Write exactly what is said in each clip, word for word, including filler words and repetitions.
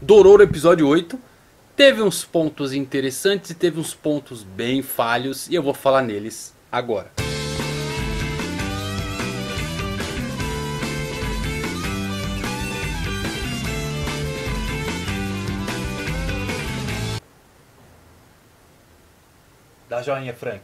Dororo episódio oito teve uns pontos interessantes e teve uns pontos bem falhos, e eu vou falar neles agora. Dá joinha, Frank.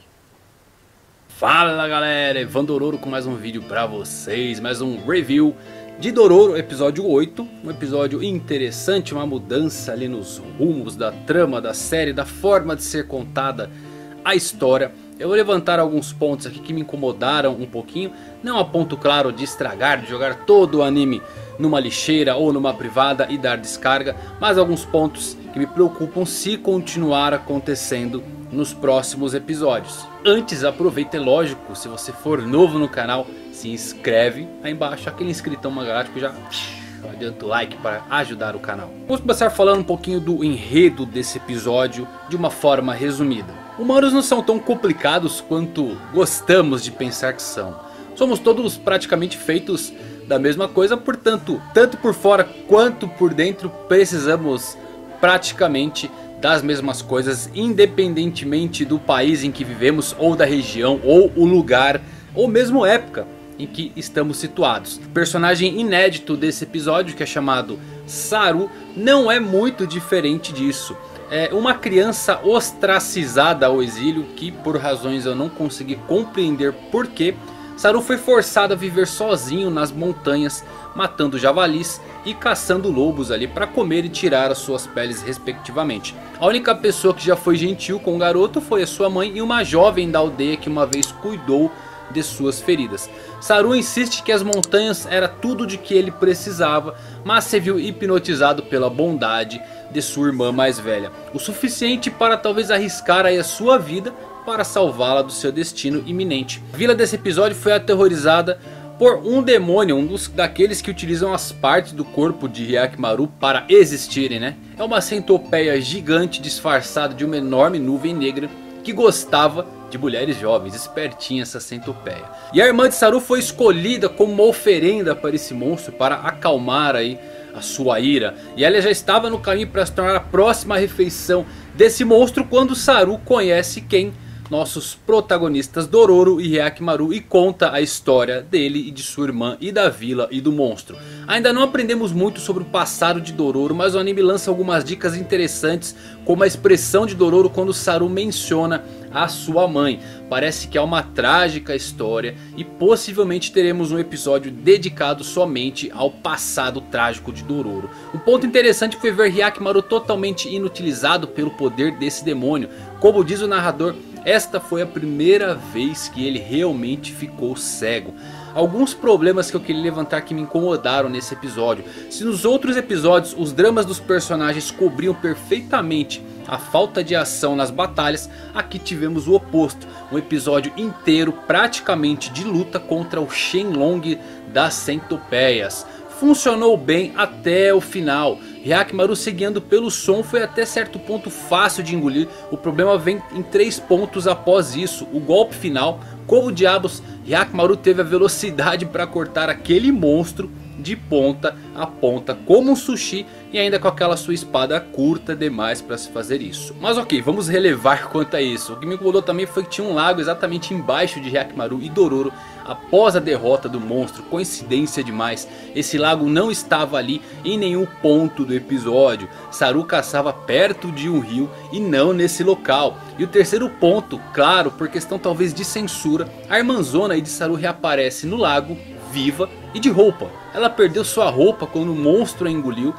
Fala galera, Evan Dororo com mais um vídeo pra vocês, mais um review de Dororo episódio oito. Um episódio interessante, uma mudança ali nos rumos da trama da série, da forma de ser contada a história. Eu vou levantar alguns pontos aqui que me incomodaram um pouquinho. Não a ponto claro de estragar, de jogar todo o anime numa lixeira ou numa privada e dar descarga, mas alguns pontos que me preocupam se continuar acontecendo nos próximos episódios. Antes, aproveita, é lógico, se você for novo no canal, se inscreve aí embaixo, aquele inscritão galáctico, já adianta o like para ajudar o canal. Vamos começar falando um pouquinho do enredo desse episódio de uma forma resumida. Humanos não são tão complicados quanto gostamos de pensar que são. Somos todos praticamente feitos da mesma coisa, portanto, tanto por fora quanto por dentro precisamos praticamente das mesmas coisas, independentemente do país em que vivemos, ou da região, ou o lugar, ou mesmo época em que estamos situados. O personagem inédito desse episódio, que é chamado Saru, não é muito diferente disso. É uma criança ostracizada ao exílio, que por razões eu não consegui compreender porquê, Saru foi forçado a viver sozinho nas montanhas, matando javalis e caçando lobos ali para comer e tirar as suas peles respectivamente. A única pessoa que já foi gentil com o garoto foi a sua mãe e uma jovem da aldeia que uma vez cuidou de suas feridas. Saru insiste que as montanhas era tudo de que ele precisava, mas se viu hipnotizado pela bondade de sua irmã mais velha, o suficiente para talvez arriscar aí a sua vida para salvá-la do seu destino iminente. A vila desse episódio foi aterrorizada por um demônio, um dos daqueles que utilizam as partes do corpo de Hyakimaru para existirem, né? É uma centopeia gigante disfarçada de uma enorme nuvem negra que gostava de mulheres jovens, espertinha essa centopeia. E a irmã de Saru foi escolhida como uma oferenda para esse monstro, para acalmar aí a sua ira. E ela já estava no caminho para se tornar a próxima refeição desse monstro quando Saru conhece quem? Nossos protagonistas Dororo e Hyakimaru, e conta a história dele e de sua irmã e da vila e do monstro. Ainda não aprendemos muito sobre o passado de Dororo, mas o anime lança algumas dicas interessantes, como a expressão de Dororo quando Saru menciona a sua mãe. Parece que é uma trágica história e possivelmente teremos um episódio dedicado somente ao passado trágico de Dororo. Um ponto interessante foi ver Hyakimaru totalmente inutilizado pelo poder desse demônio. Como diz o narrador, esta foi a primeira vez que ele realmente ficou cego. Alguns problemas que eu queria levantar que me incomodaram nesse episódio. Se nos outros episódios os dramas dos personagens cobriam perfeitamente a falta de ação nas batalhas, aqui tivemos o oposto. Um episódio inteiro praticamente de luta contra o Shenlong das centopeias. Funcionou bem até o final. Hyakimaru seguindo pelo som foi até certo ponto fácil de engolir. O problema vem em três pontos após isso. O golpe final, como diabos Hyakimaru teve a velocidade para cortar aquele monstro de ponta a ponta como um sushi, e ainda com aquela sua espada curta demais para se fazer isso. Mas ok, vamos relevar quanto a isso. O que me incomodou também foi que tinha um lago exatamente embaixo de Hyakimaru e Dororo após a derrota do monstro. Coincidência demais, esse lago não estava ali em nenhum ponto do episódio. Saru caçava perto de um rio e não nesse local. E o terceiro ponto, claro, por questão talvez de censura, a irmãzona aí de Saru reaparece no lago viva e de roupa. Ela perdeu sua roupa quando o monstro a engoliu,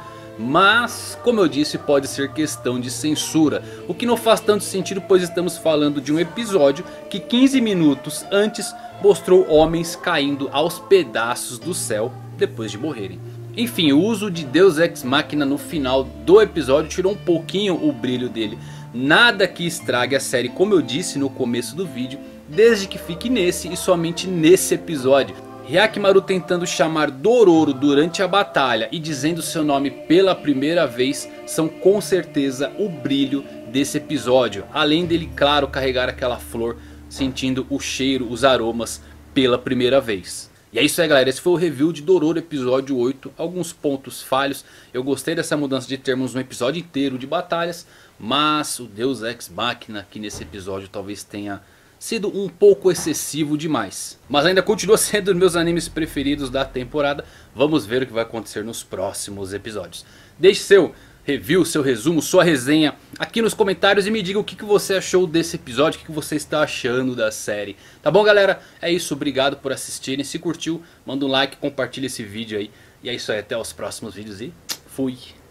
mas como eu disse, pode ser questão de censura, o que não faz tanto sentido, pois estamos falando de um episódio que quinze minutos antes mostrou homens caindo aos pedaços do céu depois de morrerem. Enfim, o uso de Deus Ex Machina no final do episódio tirou um pouquinho o brilho dele. Nada que estrague a série, como eu disse no começo do vídeo, desde que fique nesse e somente nesse episódio. Hyakimaru tentando chamar Dororo durante a batalha e dizendo seu nome pela primeira vez são com certeza o brilho desse episódio. Além dele, claro, carregar aquela flor, sentindo o cheiro, os aromas pela primeira vez. E é isso aí galera, esse foi o review de Dororo episódio oito, alguns pontos falhos. Eu gostei dessa mudança de termos um episódio inteiro de batalhas, mas o Deus Ex Machina aqui nesse episódio talvez tenha sido um pouco excessivo demais. Mas ainda continua sendo um dos meus animes preferidos da temporada. Vamos ver o que vai acontecer nos próximos episódios. Deixe seu review, seu resumo, sua resenha aqui nos comentários e me diga o que você achou desse episódio, o que você está achando da série. Tá bom galera? É isso, obrigado por assistirem. Se curtiu, manda um like, compartilha esse vídeo aí. E é isso aí, até os próximos vídeos e fui!